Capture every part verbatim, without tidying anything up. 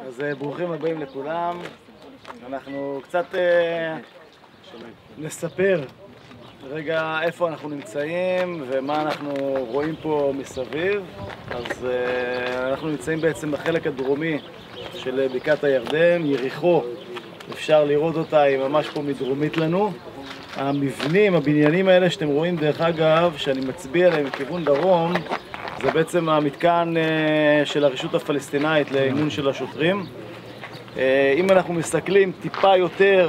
אז ברוכים הבאים לכולם. אנחנו קצת אה, נספר רגע איפה אנחנו נמצאים ומה אנחנו רואים פה מסביב. אז אה, אנחנו נמצאים בעצם בחלק הדרומי של בקעת הירדן, יריחו. אפשר לראות אותה, היא ממש פה מדרומית לנו. המבנים, הבניינים האלה שאתם רואים דרך אגב, שאני מצביע עליהם מכיוון דרום, זה בעצם המתקן של הרשות הפלסטינאית לאימון של השוטרים. אם אנחנו מסתכלים טיפה יותר,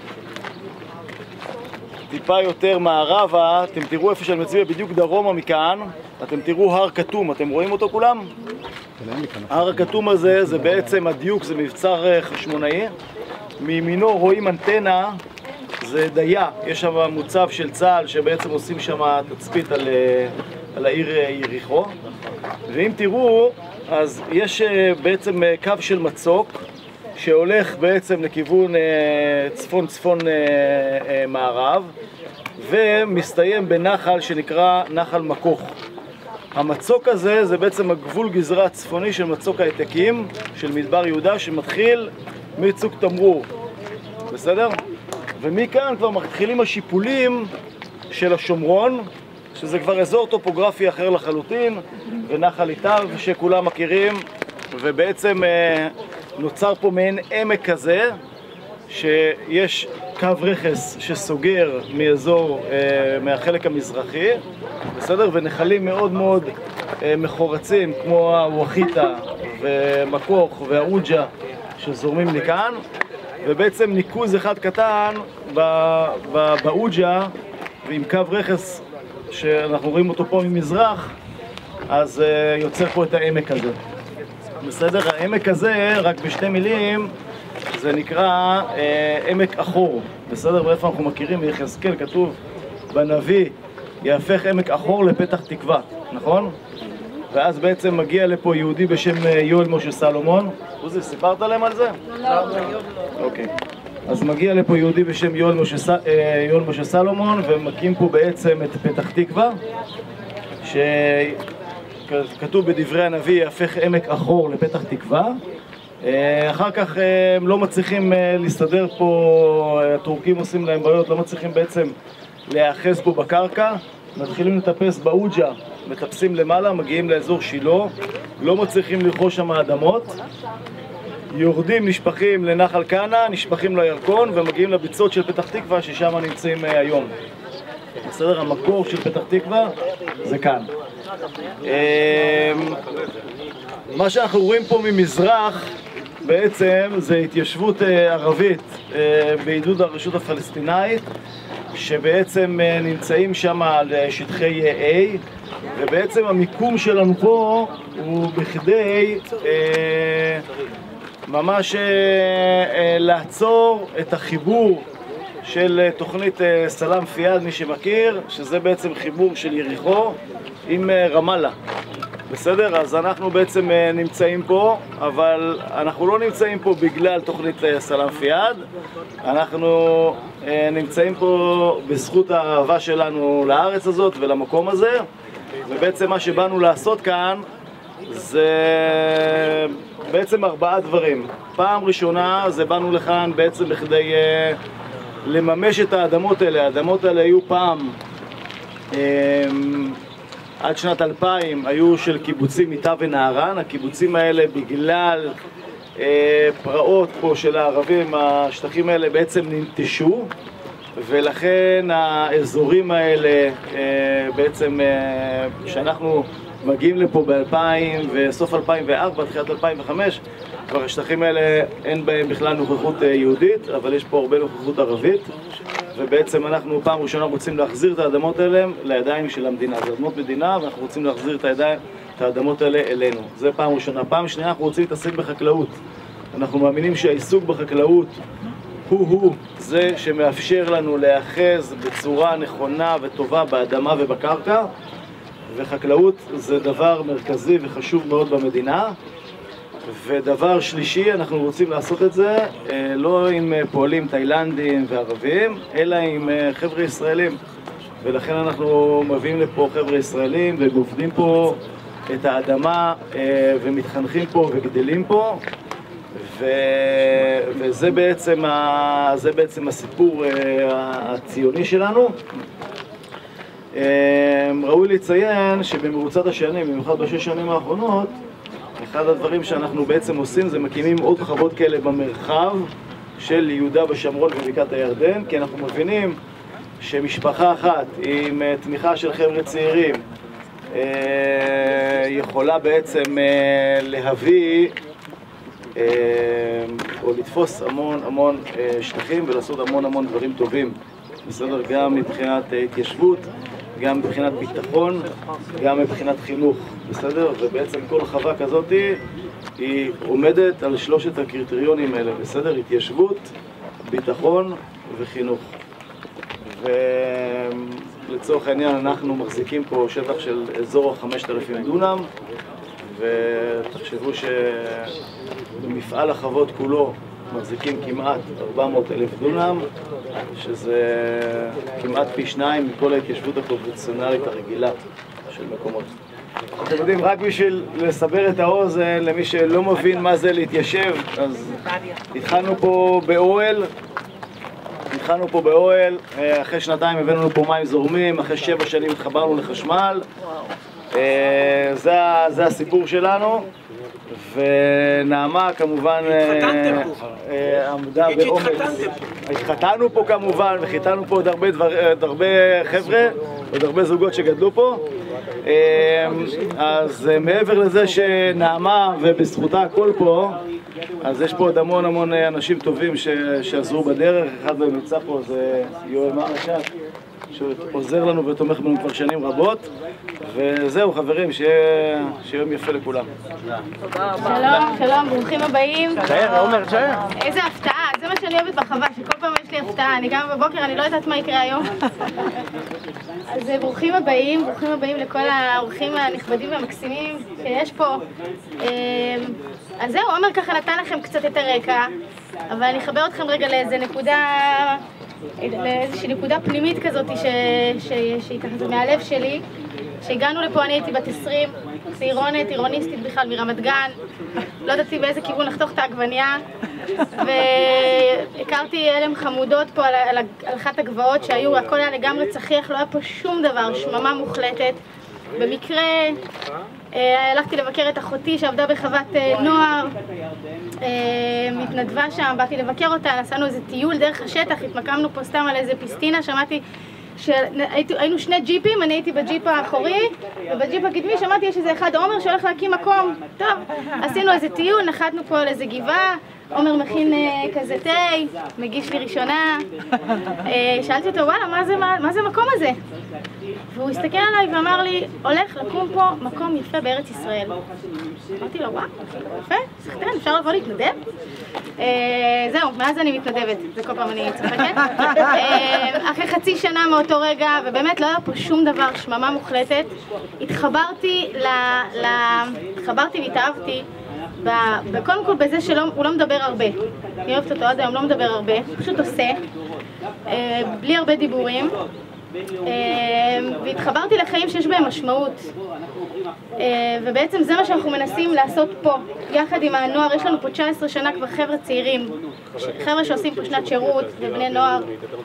טיפה יותר מערבה, אתם תראו איפה שאני מצביע בדיוק דרומה מכאן, אתם תראו הר כתום, אתם רואים אותו כולם? הר הכתום הזה זה בעצם הדיוק, זה מבצר חשמונאי. מימינו רואים אנטנה, זה דיה, יש שם מוצב של צה"ל שבעצם עושים שם תצפית על, על העיר יריחו. ואם תראו, אז יש בעצם קו של מצוק שהולך בעצם לכיוון צפון צפון מערב ומסתיים בנחל שנקרא נחל מקוך. המצוק הזה זה בעצם הגבול גזרה הצפוני של מצוק העתקים של מדבר יהודה שמתחיל מצוק תמרור, בסדר? ומכאן כבר מתחילים השיפולים של השומרון, שזה כבר אזור טופוגרפי אחר לחלוטין, ונחל איתר שכולם מכירים, ובעצם אה, נוצר פה מעין עמק כזה, שיש קו רכס שסוגר מאזור, אה, מהחלק המזרחי, בסדר? ונחלים מאוד מאוד אה, מחורצים, כמו הווחיטה ומקוך והאוג'ה שזורמים לכאן, ובעצם ניקוז אחד קטן באוג'ה ועם קו רכס שאנחנו רואים אותו פה ממזרח, אז uh, יוצר פה את העמק הזה. בסדר? העמק הזה, רק בשתי מילים, זה נקרא uh, עמק אחור. בסדר? ואיפה אנחנו מכירים? ביחזקאל כתוב בנביא, יהפך עמק אחור לפתח תקווה, נכון? ואז בעצם מגיע לפה יהודי בשם יואל משה סלומון. עוזי, סיפרת להם על זה? לא, לא. אוקיי. אז מגיע לפה יהודי בשם יואל משה, יואל משה סלומון, ומקים פה בעצם את פתח תקווה, שכתוב בדברי הנביא, יהפך עמק אחור לפתח תקווה. אחר כך הם לא מצליחים להסתדר פה, הטורקים עושים להם בעיות, לא מצליחים בעצם להיאחז פה בקרקע, מתחילים לטפס באוג'ה, מטפסים למעלה, מגיעים לאזור שילה, לא מצליחים לרכוש שם האדמות, יורדים, נשפכים לנחל קנה, נשפכים לירקון ומגיעים לביצות של פתח תקווה ששם נמצאים היום. בסדר? המקור של פתח תקווה זה כאן. מה שאנחנו רואים פה ממזרח בעצם זה התיישבות ערבית בעידוד הרשות הפלסטינאית, שבעצם נמצאים שם על שטחי A, ובעצם המיקום שלנו פה הוא בכדי אה, ממש אה, אה, לעצור את החיבור של תוכנית אה, סלאם פיאד, מי שמכיר, שזה בעצם חיבור של יריחו עם אה, רמאללה. בסדר? אז אנחנו בעצם אה, נמצאים פה, אבל אנחנו לא נמצאים פה בגלל תוכנית אה, סלאם פיאד, אנחנו אה, נמצאים פה בזכות האהבה שלנו לארץ הזאת ולמקום הזה, ובעצם מה שבאנו לעשות כאן זה בעצם ארבעה דברים. פעם ראשונה זה באנו לכאן בעצם בכדי אה, לממש את האדמות האלה. האדמות האלה היו פעם אה, עד שנת אלפיים היו של קיבוצים מיטה ונהרן. הקיבוצים האלה בגלל אה, פרעות פה של הערבים, השטחים האלה בעצם ננטשו, ולכן האזורים האלה אה, בעצם אה, שאנחנו מגיעים לפה ב-אלפיים וסוף אלפיים וארבע, תחילת אלפיים וחמש, כבר השטחים האלה אין בהם בכלל נוכחות יהודית, אבל יש פה הרבה נוכחות ערבית, ובעצם אנחנו פעם ראשונה רוצים להחזיר את האדמות האלה לידיים של המדינה. זה אדמות מדינה ואנחנו רוצים להחזיר את הידיים, את האדמות האלה אלינו. זה פעם ראשונה. פעם שנייה אנחנו רוצים להתעסק בחקלאות. אנחנו מאמינים שהעיסוק בחקלאות הוא-הוא זה שמאפשר לנו להיאחז בצורה נכונה וטובה באדמה ובקרקע, וחקלאות זה דבר מרכזי וחשוב מאוד במדינה. ודבר שלישי, אנחנו רוצים לעשות את זה לא עם פועלים תאילנדים וערבים, אלא עם חבר'ה ישראלים. ולכן אנחנו מביאים לפה חבר'ה ישראלים ועובדים פה את האדמה ומתחנכים פה וגדלים פה, ו... וזה בעצם, ה... זה בעצם הסיפור הציוני שלנו. ראוי לציין שבמרוצת השנים, במיוחד בשש שנים האחרונות, אחד הדברים שאנחנו בעצם עושים זה מקימים עוד חוות כאלה במרחב של יהודה ושומרון ובקעת הירדן, כי אנחנו מבינים שמשפחה אחת עם תמיכה של חבר'ה צעירים יכולה בעצם להביא או לתפוס המון המון שטחים ולעשות המון המון דברים טובים, בסדר? גם מבחינת התיישבות, גם מבחינת ביטחון, גם מבחינת חינוך, בסדר? ובעצם כל חווה כזאת היא עומדת על שלושת הקריטריונים האלה, בסדר? התיישבות, ביטחון וחינוך. ולצורך העניין אנחנו מחזיקים פה שטח של אזור חמשת אלפים דונם, ותחשבו שבמפעל החוות כולו מחזיקים כמעט ארבע מאות אלף דונם, שזה כמעט פי שניים מכל ההתיישבות הקונבנציונלית הרגילה של מקומות. אתם יודעים, רק בשביל לסבר את האוזן למי שלא מבין מה זה להתיישב, אז התחלנו פה באוהל, התחלנו פה באוהל, אחרי שנתיים הבאנו לנו פה מים זורמים, אחרי שבע שנים התחברנו לחשמל. זה, זה הסיפור שלנו, ונעמה כמובן עמדה באומץ. התחתנו פה כמובן, וחיתנו פה עוד הרבה, דבר, עוד הרבה חבר'ה, עוד הרבה זוגות שגדלו פה. אז מעבר לזה שנעמה ובזכותה הכל פה, אז יש פה עוד המון המון אנשים טובים שעזרו בדרך. אחד מהם נמצא פה זה יואל מרשת, שעוזר לנו ותומך בנו כבר שנים רבות. וזהו חברים, שיהיה יום יפה לכולם. שלום, שלום, ברוכים הבאים. תשאר, עומר, תשאר. איזה הפתעה, זה מה שאני אוהבת בחווה, שכל פעם יש לי הפתעה. אני גם בבוקר, אני לא יודעת מה יקרה היום. אז ברוכים הבאים, ברוכים הבאים לכל האורחים הנכבדים והמקסימים שיש פה. אז זהו, עומר ככה נתן לכם קצת את הרקע, אבל אני אחבר אתכם רגע לאיזה נקודה, לאיזושהי נקודה פנימית כזאת שהיא ככה, זה מהלב שלי. כשהגענו לפה אני הייתי בת עשרים, צעירונת, עירוניסטית בכלל מרמת גן, לא ידעתי באיזה כיוון לחתוך את העגבנייה, והכרתי אלם חמודות פה על, על, על אחת הגבעות שהיו, הכל היה לגמרי צחיח, לא היה פה שום דבר, שממה מוחלטת. במקרה אה, הלכתי לבקר את אחותי שעבדה בחוות אה, נוער, אה, מתנדבה שם, באתי לבקר אותה, נסענו איזה טיול דרך השטח, התמקמנו פה סתם על איזה פיסטינה, שמעתי שהיינו שני ג'יפים, אני הייתי בג'יפ האחורי ובג'יפ הקדמי שמעתי יש איזה אחד עומר שהולך להקים מקום. טוב, עשינו איזה טיול, נחתנו פה על איזה גבעה, עומר מכין כזה תה, מגיש לי ראשונה. שאלתי אותו, וואלה, מה זה, מה, מה זה מקום הזה? והוא הסתכל עליי ואמר לי, הולך לקום פה מקום יפה בארץ ישראל. אמרתי לו, וואו, יפה, סחטן, אפשר לבוא להתנדב? זהו, מאז אני מתנדבת, זה כל פעם אני צוחקת. אחרי חצי שנה מאותו רגע, ובאמת לא היה פה שום דבר, שממה מוחלטת, התחברתי ל... התחברתי והתאהבתי קודם כל בזה שהוא לא מדבר הרבה. אני אוהבת אותו עד היום, לא מדבר הרבה, פשוט עושה, בלי הרבה דיבורים. והתחברתי לחיים שיש בהם משמעות, ובעצם זה מה שאנחנו מנסים לעשות פה יחד עם הנוער. יש לנו פה תשע עשרה שנה כבר חבר'ה צעירים, חבר'ה שעושים פה שנת שירות ובני נוער,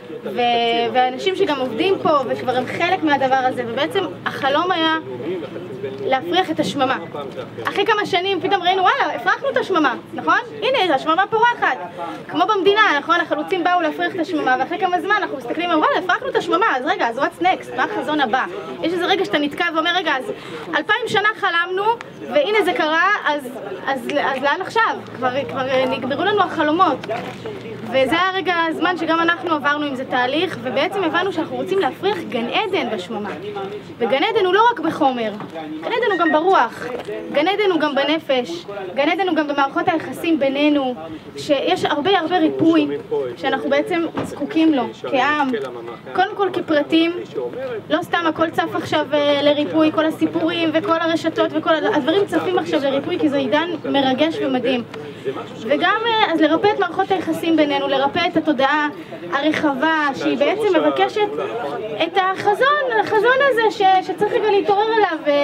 ואנשים שגם עובדים פה וכבר הם חלק מהדבר הזה, ובעצם החלום היה להפריח את השממה. אחרי כמה שנים פתאום ראינו, וואלה, הפרחנו את השממה, נכון? הנה, השממה פורחת, כמו במדינה, נכון? החלוצים באו להפריח את השממה, ואחרי כמה זמן אנחנו מסתכלים, וואלה, הפרחנו את השממה, אז רגע, אז what's next? מה החזון הבא? יש איזה רגע שאתה נתקע ואומר, רגע, אז אלפיים שנה חלמנו, והנה זה קרה, אז, אז, אז לאן עכשיו? כבר, כבר נגמרו לנו החלומות. וזה היה רגע הזמן שגם אנחנו עברנו עם זה תהליך, ובעצם הבנו שאנחנו רוצים להפריח גן עדן בשממה. וגן עדן הוא לא רק בחומר, גן עדן הוא גם ברוח, גן עדן הוא גם בנפש, גן עדן הוא גם במערכות היחסים בינינו, שיש הרבה הרבה ריפוי שאנחנו בעצם זקוקים לו כעם, קודם כל כפרטים. לא סתם הכל צף עכשיו לריפוי, כל הסיפורים וכל הרשתות וכל הדברים צפים עכשיו לריפוי, כי זה עידן מרגש ומדהים. וגם אז לרפא את מערכות היחסים בינינו, לרפא את התודעה הרחבה שהיא בעצם מבקשת את החזון, החזון הזה ש, שצריך רגע להתעורר אליו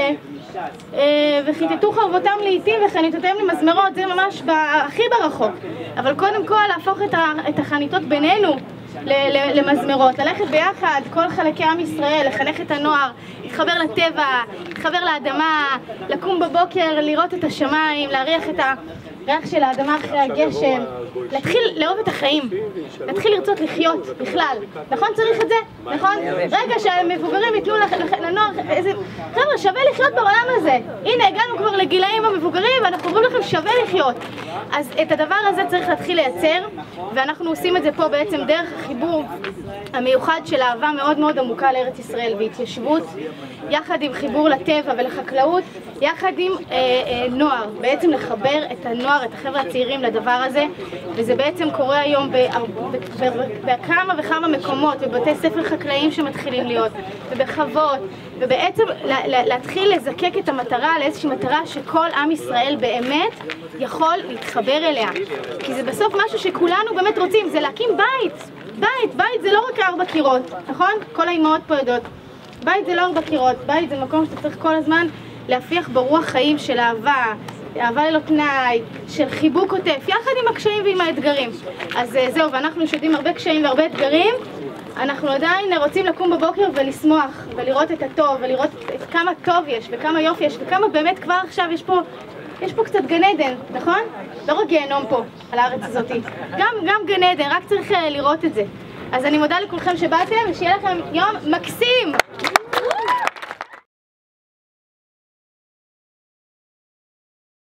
וחיטטו חרבותם לעיתים וחניתותיהם למזמרות, זה ממש הכי ברחוק. אבל קודם כל להפוך את החניתות בינינו למזמרות, ללכת ביחד, כל חלקי עם ישראל, לחנך את הנוער, להתחבר לטבע, להתחבר לאדמה, לקום בבוקר, לראות את השמיים, להריח את הריח של האדמה אחרי הגשם, להתחיל לאהוב את החיים, להתחיל לרצות לחיות בכלל. נכון צריך את זה? נכון? רגע שהמבוגרים ייתנו לנוער איזה... חבר'ה, שווה לחיות בעולם הזה. הנה, הגענו כבר לגילאים המבוגרים ואנחנו אומרים לכם שווה לחיות. אז את הדבר הזה צריך להתחיל לייצר, ואנחנו עושים את זה פה בעצם דרך החיבור המיוחד של אהבה מאוד מאוד עמוקה לארץ ישראל והתיישבות, יחד עם חיבור לטבע ולחקלאות, יחד עם אה, אה, נוער, בעצם לחבר את הנוער, את החבר'ה הצעירים לדבר הזה, וזה בעצם קורה היום בכמה וכמה מקומות, בבתי ספר חקלאיים שמתחילים להיות, ובחוות, ובעצם להתחיל לזקק את המטרה לאיזושהי מטרה שכל עם ישראל באמת יכול להתחבר אליה. כי זה בסוף משהו שכולנו באמת רוצים, זה להקים בית. בית, בית זה לא רק ארבע קירות, נכון? כל האימהות פה יודעות. בית זה לא ארבע קירות, בית זה מקום שאתה צריך כל הזמן להפיח ברוח חיים של אהבה, אהבה ללא תנאי, של חיבוק עוטף, יחד עם הקשיים ועם האתגרים. אז זהו, ואנחנו שיודעים הרבה קשיים והרבה אתגרים, אנחנו עדיין רוצים לקום בבוקר ולשמוח, ולראות את הטוב, ולראות את כמה טוב יש, וכמה יופי יש, וכמה באמת כבר עכשיו יש פה, יש פה קצת גן עדן, נכון? לא רק גיהנום פה, על הארץ הזאת. גם, גם גן עדן, רק צריך לראות את זה. אז אני מודה לכולכם שבאתם, ושיהיה לכם יום מקסים!